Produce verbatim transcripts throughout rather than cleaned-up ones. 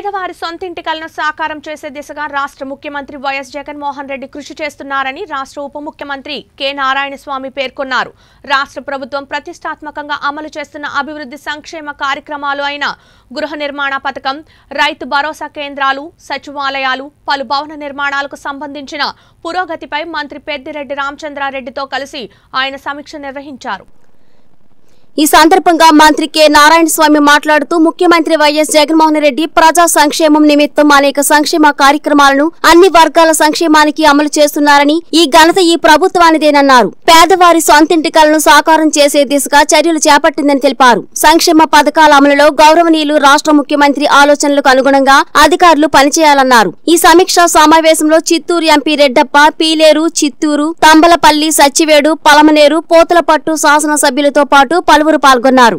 పేదవారి సొంతింటి కలను సాకారం చేసే దిశగా రాష్ట్ర ముఖ్యమంత్రి వైఎస్ జగన్మోహన్ రెడ్డి కృషి చేస్తున్నారని రాష్ట్ర ఉప ముఖ్యమంత్రి కె నారాయణస్వామి పేర్కొన్నారు. రాష్ట్ర ప్రభుత్వం ప్రతిష్టాత్మకంగా అమలు చేస్తున్న అభివృద్ధి సంక్షేమ కార్యక్రమాలు అయిన గృహ నిర్మాణ పథకం, రైతు భరోసా కేంద్రాలు, సచివాలయాలు, పలు భవన నిర్మాణాలకు సంబంధించిన పురోగతిపై మంత్రి పెద్దిరెడ్డి రామచంద్రారెడ్డితో కలిసి ఆయన సమీక్ష నిర్వహించారు. ఈ సందర్భంగా మంత్రి కె నారాయణస్వామి మాట్లాడుతూ ముఖ్యమంత్రి వైఎస్ జగన్మోహన్ రెడ్డి ప్రజా సంక్షేమం నిమిత్తం అనేక సంక్షేమ కార్యక్రమాలను అన్ని వర్గాల సంక్షేమానికి అమలు చేస్తున్నారని, ఈ ఘనత ఈ ప్రభుత్వానిదేనన్నారు. పేదవారి సొంతింటి కలను సాకారం చేసే దిశగా చర్యలు చేపట్టిందని తెలిపారు. సంక్షేమ పథకాల అమలులో గౌరవనీయులు రాష్ట్ర ముఖ్యమంత్రి ఆలోచనలకు అనుగుణంగా అధికారులు పనిచేయాలన్నారు. ఈ సమీక్షా సమావేశంలో చిత్తూరు ఎంపీ రెడ్డప్ప, పీలేరు, చిత్తూరు, తంబలపల్లి, సచ్చివేడు, పలమనేరు, పోతలపట్టు శాసనసభ్యులతో పాటు పలువురు పాల్గొన్నారు.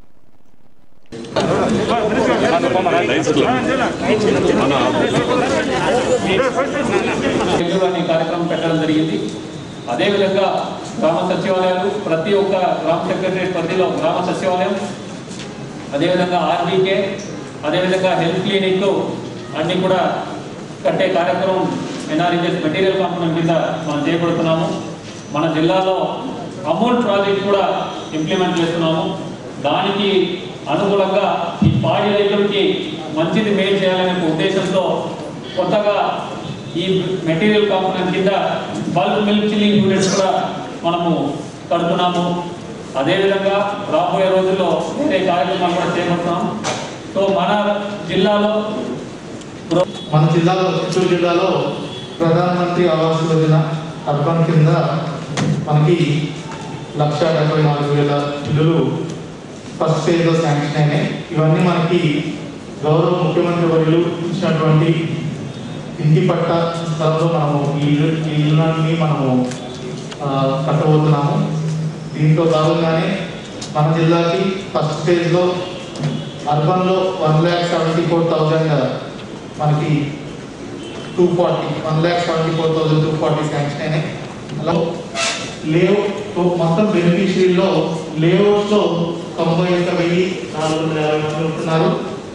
కార్యక్రమం పెట్టడం జరిగింది. అదేవిధంగా గ్రామ సచివాలయాలు, ప్రతి ఒక్క గ్రామ సెక్రటరేట్ పరిధిలో గ్రామ సచివాలయం, అదేవిధంగా ఆర్బీకే, అదేవిధంగా హెల్త్ క్లినిక్ అన్ని కూడా కట్టే కార్యక్రమం ఎన్ఆర్ఈజెస్ మెటీరియల్ కాంపోనెంట్ కింద మనం చేపడుతున్నాము. మన జిల్లాలో అమూల్ ప్రాజెక్ట్ కూడా ఇంప్లిమెంట్ చేస్తున్నాము. దానికి అనుగుణంగా ఈ పాడి రైతులకి మంచిది మేలు చేయాలనే ఉద్దేశంతో కొత్తగా ఈ మెటీరియల్ కాంపోనెంట్ కింద బల్క్ మిల్క్ చిల్లింగ్ యూనిట్స్ కూడా మనము కడుతున్నాము. అదేవిధంగా రాబోయే రోజుల్లో వేరే కార్యక్రమాలు కూడా చేపడుతున్నాం. సో మన జిల్లాలో మన జిల్లాలో చిత్తూరు జిల్లాలో ప్రధానమంత్రి ఆవాస్ యోజన అర్బన్ కింద మనకి లక్ష డెబ్బై నాలుగు వేల ఇల్లులు ఫస్ట్ ఫేజ్లో శాంక్షన్ అయినాయి. ఇవన్నీ మనకి గౌరవ ముఖ్యమంత్రి వర్యులు ఇచ్చినటువంటి ఇంటి పట్ట స్థలంలో మనము ఈ ఇల్లు ఈ ఇళ్ళని మనము కట్టబోతున్నాము. దీంతో భాగంగానే మన జిల్లాకి ఫస్ట్ ఫేజ్లో అర్బన్లో one lakh seventy four thousand మనకి two forty one lakh seventy four thousand two forty sanction అయినాయి. అలా లేఅవుట్ మొత్తం బెనిఫిషియరీలో లేఅవుట్స్లో తొంభై ఒక్క వెయ్యి నాలుగు వందల యాభై మంది ఉంటున్నారు.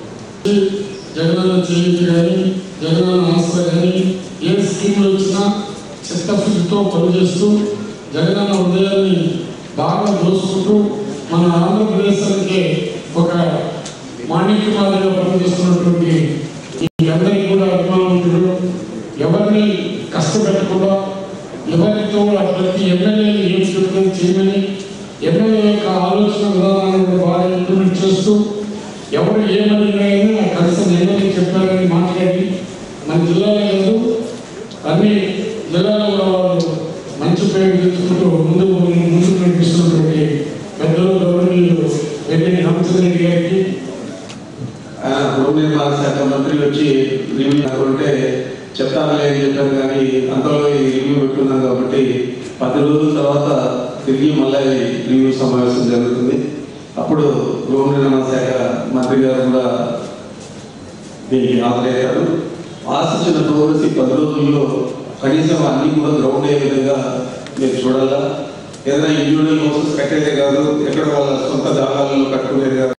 జగనన్న చెల్లించి కానీ జగనన్న ఆస్త కానీ ఏ స్కీమ్లు వచ్చినా చిత్తశుద్ధితో పనిచేస్తూ జగనన్న హృదయాన్ని బాగా దోసుకుంటూ మన ఆంధ్రప్రదేశానికి ఒక మాణిక్యమాదిగా పనిచేస్తున్నటువంటి ఈ అందరికీ కూడా అభిమానులు, ఎవరిని కష్టపెట్టకుండా ఎవరితో ప్రతి ఎమ్మెల్యేలు ఏం చెప్పడం చేయమని ఎమ్మెల్యే యొక్క ఆలోచన విధానాలను బాగా ఇంప్లిమెంట్ చేస్తూ ఎవరు ఏమడిగినా కనీసం ఎమ్మెల్యే చెప్పారని మాట్లాడి మన జిల్లాలో లేదు అన్ని జిల్లాలో కూడా వాళ్ళు మంచి పేరు తెచ్చుకుంటూ ముందు ముందుకు నడిపిస్తున్నటువంటి పెద్దలు గౌరవనీయులు వెంకట రామచంద్రరెడ్డి గారికి గృహ నిర్మాణ శాఖ మంత్రి వచ్చి రివ్యూ అనుకుంటే చెప్తానులే అని చెప్పారు. కానీ అంతలో ఈ రివ్యూ పెట్టుకున్నాం కాబట్టి పది రోజుల తర్వాత తిరిగి మళ్ళీ రివ్యూ సమావేశం జరుగుతుంది. అప్పుడు గృహ నిర్మాణ శాఖ మంత్రి గారు కూడా దీనికి హాజరయ్యారు. ఆశించిన టూరిస్ట్ పది రోజుల్లో కనీసం అన్నీ కూడా గ్రౌండ్ అయ్యే విధంగా మీరు చూడాలా. ఏదైనా ఇండివిజువల్ హౌసెస్ కట్టేదే కాదు, ఎక్కడ వాళ్ళ సొంత జాగాలలో కట్టుకునేది కాదు.